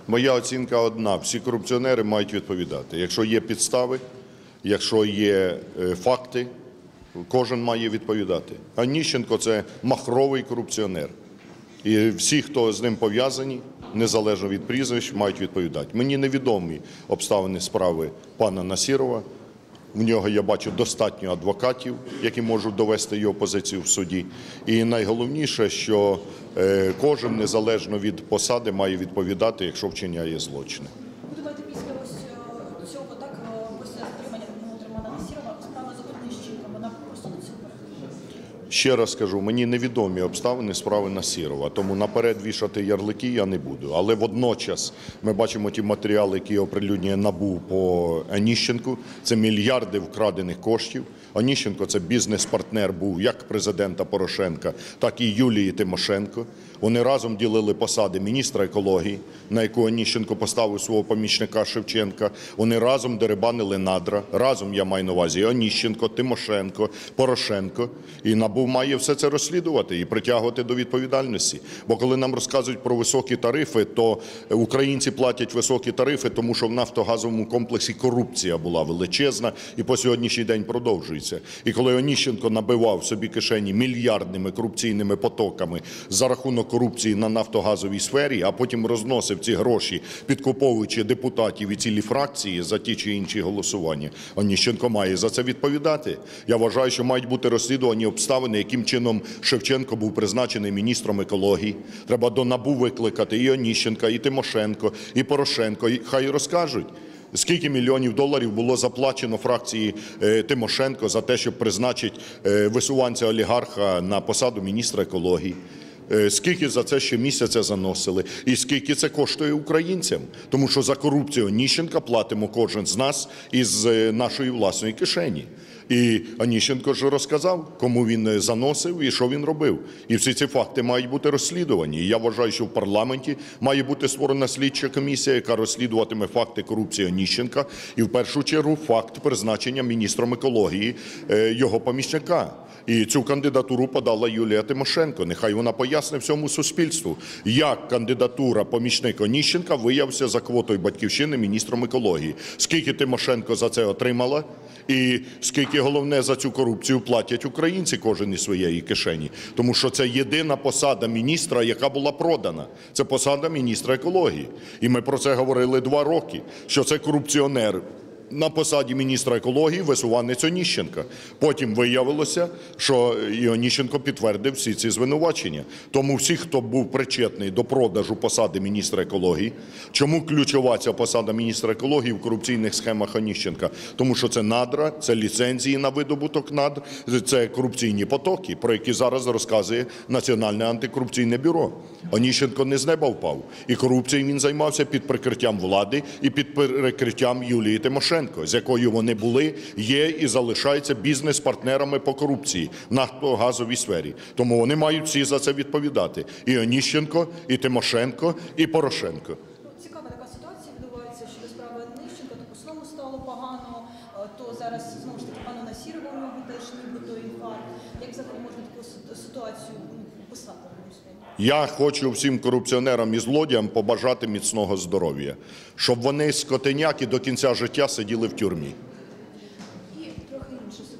Моя оцінка одна: всі корупціонери мають відповідати. Якщо є підстави, якщо є факти, кожен має відповідати. Онищенко – це махровий корупціонер. І всі, хто з ним пов'язані, незалежно від прізвищ, мають відповідати. Мені невідомі обставини справи пана Насірова. В нього, я бачу, достатньо адвокатів, які можуть довести його позицію в суді. І найголовніше, що кожен, незалежно від посади, має відповідати, якщо вчиняє злочини. Ви думаєте, після ось цього, так, після затримання Романа Насірова, справа з Онищенком, вона просто до цього переходить? Ще раз кажу, мені невідомі обставини справи Насірова, тому наперед вішати ярлики я не буду. Але водночас ми бачимо ті матеріали, які оприлюднює НАБУ по Онищенку. Це мільярди вкрадених коштів. Онищенко – це бізнес-партнер був як президента Порошенка, так і Юлії Тимошенко. Вони разом ділили посади міністра екології, на яку Онищенко поставив свого помічника Шевченка. Вони разом дерибанили надра. Разом, я маю на увазі, Онищенко, Тимошенко, Порошенко. І НАБУ має все це розслідувати і притягувати до відповідальності. Бо коли нам розказують про високі тарифи, то українці платять високі тарифи, тому що в нафтогазовому комплексі корупція була величезна і по сьогоднішній день продовжується. І коли Онищенко набивав собі кишені мільярдними корупційними потоками за рахунок корупції на нафтогазовій сфері, а потім розносив ці гроші, підкуповуючи депутатів і цілі фракції за ті чи інші голосування, Онищенко має за це відповідати. Я вважаю, що мають бути розслідувані обставини, яким чином Шевченко був призначений міністром екології. Треба до НАБУ викликати і Онищенка, і Тимошенко, і Порошенко. І хай розкажуть, скільки мільйонів доларів було заплачено фракції Тимошенко за те, щоб призначити висуванця-олігарха на посаду міністра екології. Скільки за це щомісяця заносили і скільки це коштує українцям. Тому що за корупцію Онищенка платимо кожен з нас із нашої власної кишені. І Онищенко ж розказав, кому він заносив і що він робив. І всі ці факти мають бути розслідувані. І я вважаю, що в парламенті має бути створена слідча комісія, яка розслідуватиме факти корупції Онищенка і в першу чергу факт призначення міністром екології його помічника. І цю кандидатуру подала Юлія Тимошенко. Нехай вона пояснить всьому суспільству, як кандидатура помічника Онищенка виявився за квотою Батьківщини міністром екології. Скільки Тимошенко за це отримала і скільки, головне, за цю корупцію платять українці кожен із своєї кишені. Тому що це єдина посада міністра, яка була продана. Це посада міністра екології. І ми про це говорили 2 роки, що це корупціонер на посаді міністра екології висуванець Онищенка. Потім виявилося, що і Онищенко підтвердив всі ці звинувачення. Тому всі, хто був причетний до продажу посади міністра екології, чому ключова ця посада міністра екології в корупційних схемах Онищенка? Тому що це надра, це ліцензії на видобуток надр, це корупційні потоки, про які зараз розказує Національне антикорупційне бюро. Онищенко не з неба впав. І корупцією він займався під прикриттям влади і під прикриттям Юлії Тимошенко, з якою вони були, є і залишаються бізнес-партнерами по корупції в нафтогазовій сфері. Тому вони мають всі за це відповідати. І Онищенко, і Тимошенко, і Порошенко. Цікава така ситуація відбувається щодо справи Онищенка. То по-своєму стало погано, то зараз, знову ж таки, пану Насірову, у нього теж нібито інфаркт. Як взагалі можна таку ситуацію писати? Я хочу всім корупціонерам і злодіям побажати міцного здоров'я, щоб вони, скотиняки, до кінця життя сиділи в тюрмі.